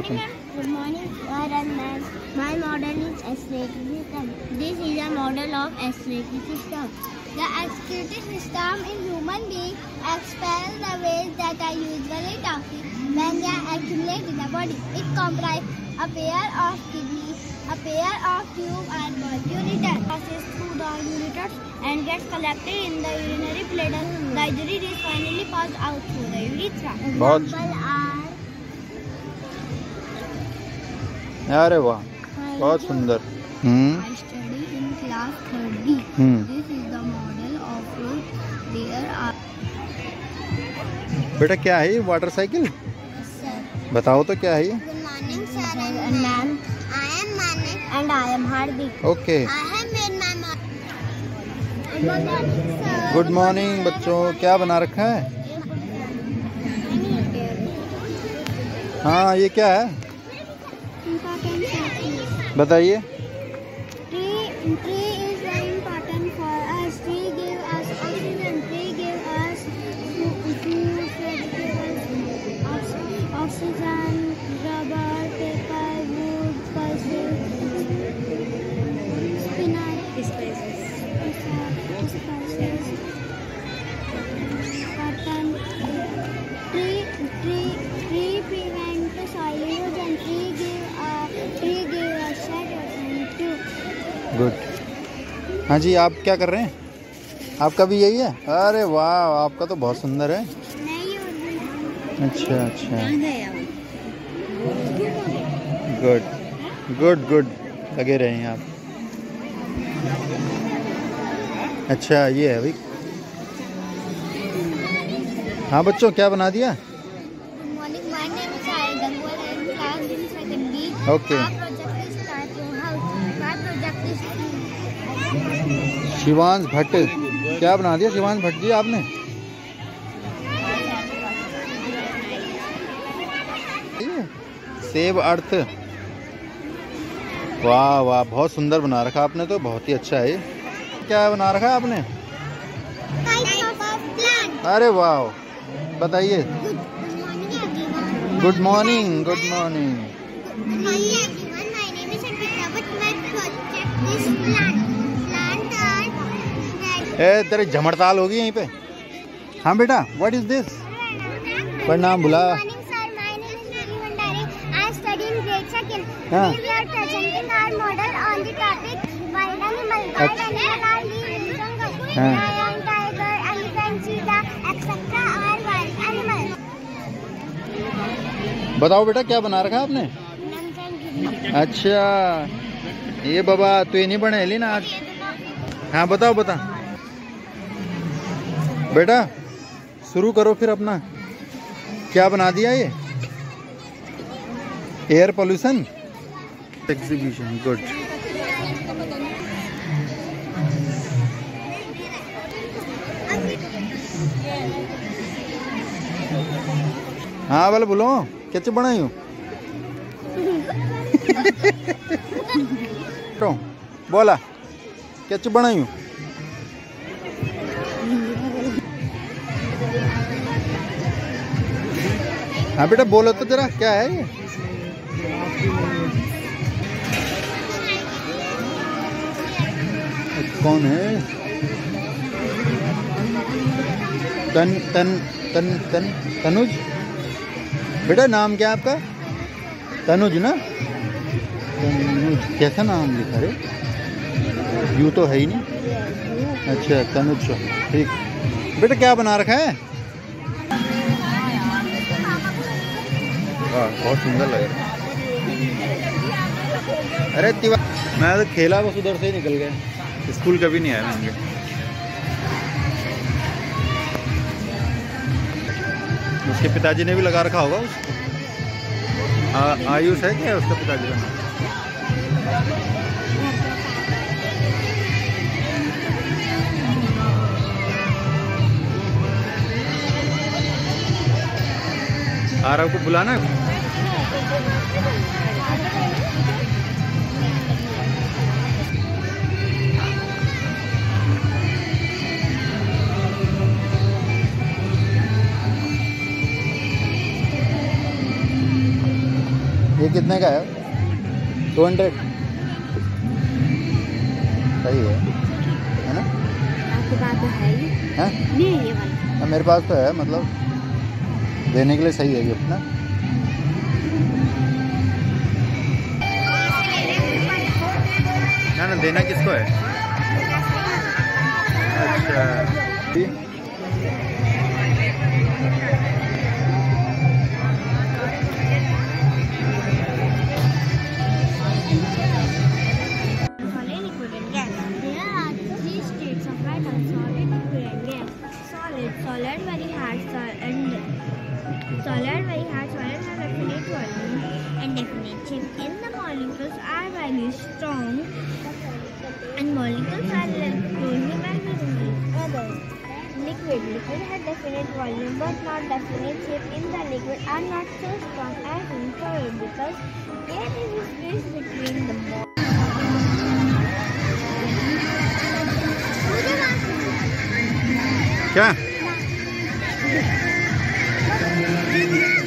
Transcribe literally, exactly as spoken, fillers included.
Question. Good morning, sir and ma'am. My model is excavator system. This is a model of excavator system. The excavator system in human being expels the waste that are usually toxic when they accumulate in the body. It comprises a pair of kidneys, a pair of tube and one ureter. Passes through the ureters and gets collected in the urinary bladder. The urine is finally passed out through the urethra. बहुत अरे वाह, बहुत सुंदर। हम्म I study in class third B. Hmm This is the model of road. There are. बेटा क्या है ये water cycle? Sir. बताओ तो क्या है ये? Good morning, sir and ma'am. I am Manik and I am Hardik. ओके, I have made my model. Good morning, sir. Good morning बच्चों। क्या बना रखा है? हाँ, ये क्या है Important facts. बताइए। Tree, tree is very important for us. Tree give us oxygen. Tree give us food, vegetables, ox- oxygen, rubber, paper, wood, pulses, spinach, spices, spices, cotton. Tree, tree, tree prevent soil erosion. Tree give uh, tree give us shelter and too. Good. हाँ जी, आप क्या कर रहे हैं? आपका भी यही है? अरे वाह, आपका तो बहुत सुंदर है। नहीं होती। अच्छा अच्छा, गुड गुड गुड, लगे रहे हैं आप। अच्छा, ये है भाई। हाँ बच्चों, क्या बना दिया? Good morning. My name is Sai Gangwal. I am class in second B. Okay. Our project is start your house. My project is Shivansh Bhatt, क्या बना दिया शिवांश भट्ट जी आपने? Save earth. वाह वाह, बहुत सुंदर बना रखा आपने, तो बहुत ही अच्छा है। क्या बना रखा है आपने? types of plant. अरे वाह, बताइए। Good morning, everyone. Good morning, good morning. Good morning, everyone. My name is Ankita, but my project is plant. Plant are red. ए तेरे झमड़ताल होगी यहीं पे। हाँ बेटा, व्हाट इज दिस? प्रणाम बुला। Good morning, sir. My name is Nani Bhandari. I study in grade second. हाँ। We are presenting our model on the topic wild animal. Wild animal are live in jungle. हाँ। Lion, tiger, elephant, cheetah, et cetera are wild animals. बताओ बेटा, क्या बना रखा आपने? अच्छा, ये बाबा तो ये नहीं बने ली ना आज। हाँ बताओ, बता बेटा, शुरू करो फिर अपना। क्या बना दिया ये? Air pollution exhibition, good. हाँ बोले, बोलो क्या बनाई हूँ? तो बोला क्या बनाई हूँ? हाँ बेटा बोलो तो जरा, क्या है ये? कौन है? तन तन तन तन तनुज। बेटा नाम क्या है आपका? तनुज ना? तनुज, कैसा नाम लिखा रे? यूँ तो है ही नहीं। अच्छा तनुज, ठीक। बेटा क्या बना रखा है? वाह, बहुत सुंदर लग रहा है। अरे तिवा, मैं तो खेला बस उधर से ही निकल गया, स्कूल कभी नहीं आया मैं। उसके पिताजी ने भी लगा रखा होगा उसको। आ, आयुष है क्या उसका पिताजी का नाम? आरव को बुलाना है। ये कितने का है? Two hundred. सही है है ना? आपके पास तो है ही? हैं? नहीं ये वाला। मेरे पास तो है, मतलब देने के लिए सही है गिफ्ट ना। ना ना देना किसको है? अच्छा solid, very hard, solid, and solid, very hard, solid have definite volume and definite shape. In the molecules are very strong, and molecules are closely bound with each other. Liquid, liquid have definite volume but not definite shape. In the liquid are not so strong as in solid because there is a space between the molecules. क्या